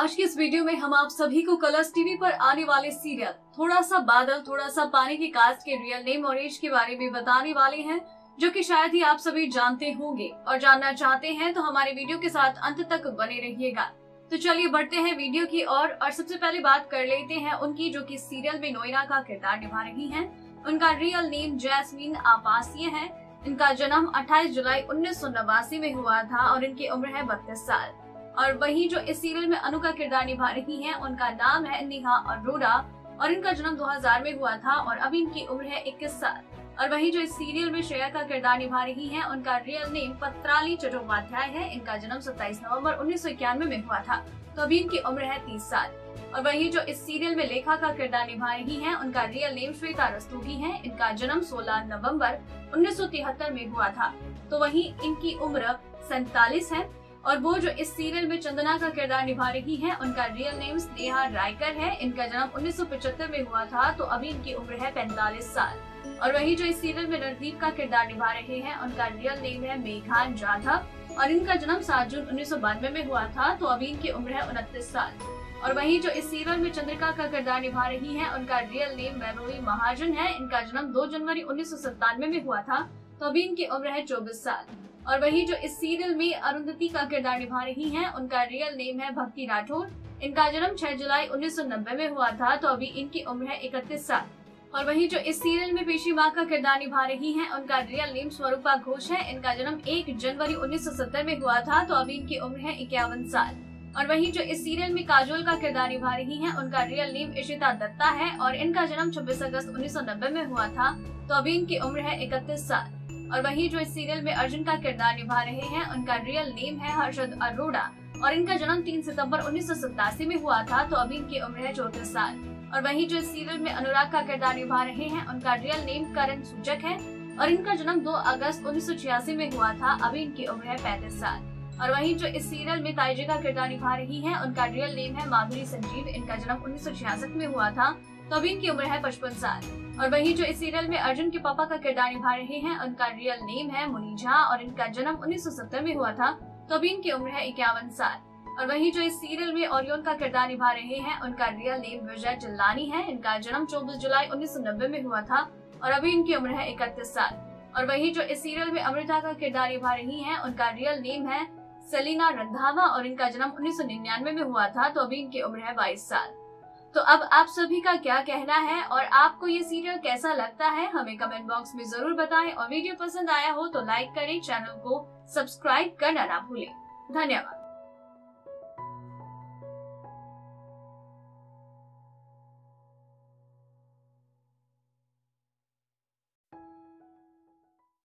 आज की इस वीडियो में हम आप सभी को कलर्स टीवी पर आने वाले सीरियल थोड़ा सा बादल थोड़ा सा पानी के कास्ट के रियल नेम और एज के बारे में बताने वाले हैं, जो कि शायद ही आप सभी जानते होंगे और जानना चाहते हैं तो हमारे वीडियो के साथ अंत तक बने रहिएगा। तो चलिए बढ़ते हैं वीडियो की ओर और सबसे पहले बात कर लेते हैं उनकी, जो कि सीरियल में नोएना का किरदार निभा रही हैं। उनका रियल नेम जैस्मीन आपासिया है। इनका जन्म 28 जुलाई 1989 में हुआ था और इनकी उम्र है 32 साल। और वही जो इस सीरियल में अनु का किरदार निभा रही हैं, उनका नाम है नेहा अरोड़ा और इनका जन्म 2000 में हुआ था और अभी इनकी उम्र है 21 साल। और वही जो इस सीरियल में श्रेया का किरदार निभा रही हैं, उनका रियल नेम पत्राली चट्टोपाध्याय है। इनका जन्म 27 नवंबर 1991 में हुआ था, तो अभी इनकी उम्र है 30 साल। और वही जो इस सीरियल में लेखा का किरदार निभा रही हैं, उनका रियल नेम श्वेता रस्तोगी है। इनका जन्म 16 नवंबर 1973 में हुआ था, तो वही इनकी उम्र 47 है। और वो जो इस सीरियल में चंदना का किरदार निभा रही हैं, उनका रियल नेम स्नेहा रायकर है। इनका जन्म 1975 में हुआ था, तो अभी इनकी उम्र है 45 साल। और वही जो इस सीरियल में रणदीप का किरदार निभा रहे हैं, उनका रियल नेम है मेघान जाधव और इनका जन्म 7 जून 1992 में हुआ था, तो अभी इनकी उम्र है 29 साल। और वही जो इस सीरियल में चंद्रिका का किरदार निभा रही हैं, उनका रियल नेम वैभवी महाजन है। इनका जन्म 2 जनवरी 1997 में हुआ था, तो अभी इनकी उम्र है 24 साल। और वही जो इस सीरियल में अरुंधति का किरदार निभा रही हैं, उनका रियल नेम है भक्ति राठौर। इनका जन्म 6 जुलाई 1990 में हुआ था, तो अभी इनकी उम्र है 31 साल। और वही जो इस सीरियल में पेशी माँ का किरदार निभा रही हैं, उनका रियल नेम स्वरूपा घोष है। इनका जन्म 1 जनवरी 1970 में हुआ था, तो अभी इनकी उम्र है 51 साल। और वही जो इस सीरियल में काजोल का किरदार निभा रही हैं, उनका रियल नेम इशिता दत्ता है और इनका जन्म 26 अगस्त 1990 में हुआ था, तो अभी इनकी उम्र है 31 साल। और वही जो इस सीरियल में अर्जुन का किरदार निभा रहे हैं, उनका रियल नेम है हर्षद अरोड़ा और इनका जन्म 3 सितंबर 1987 में हुआ था, तो अभी इनकी उम्र है 34 साल। और वही जो इस सीरियल में अनुराग का किरदार निभा रहे हैं, उनका रियल नेम करण सूचक है और इनका जन्म 2 अगस्त 1986 में हुआ था, अभी इनकी उम्र है 35 साल। और वही जो इस सीरियल में ताइजे का किरदार निभा रही हैं, उनका रियल नेम है माधुरी संजीव। इनका जन्म 1966 में हुआ था, तो अभी इनकी उम्र है 55 साल। और वही जो इस सीरियल में अर्जुन के पापा का किरदार निभा रहे हैं, उनका रियल नेम है मुनी झा और इनका जन्म 1970 में हुआ था, तो अभी इनकी उम्र है 51 साल। और वही जो इस सीरियल में ओरियन का किरदार निभा रहे हैं, उनका रियल नेम विजय चिल्लानी है। इनका जन्म 24 जुलाई 1990 में हुआ था और अभी इनकी उम्र है 31 साल। और वही जो इस सीरियल में अमृता का किरदार निभा रही है, उनका रियल नेम है सेलिना रंधावा और इनका जन्म 1999 में हुआ था, तो अभी इनकी उम्र है 22 साल। तो अब आप सभी का क्या कहना है और आपको ये सीरियल कैसा लगता है, हमें कमेंट बॉक्स में जरूर बताएं। और वीडियो पसंद आया हो तो लाइक करें, चैनल को सब्सक्राइब करना ना भूलें। धन्यवाद।